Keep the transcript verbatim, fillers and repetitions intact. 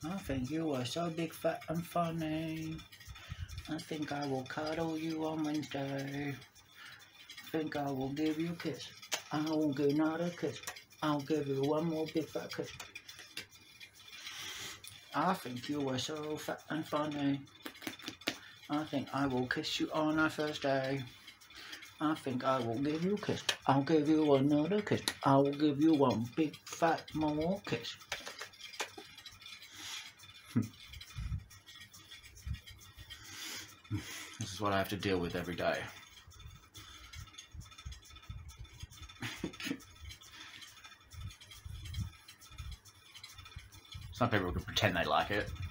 I think you are so big, fat and funny. I think I will cuddle you on Wednesday. I think I will give you a kiss. I won't give another kiss. I'll give you one more big fat kiss. I think you are so fat and funny. I think I will kiss you on our first day. I think I will give you a kiss. I'll give you another kiss. I will give you one big fat more kiss. This is what I have to deal with every day. Some people can pretend they like it.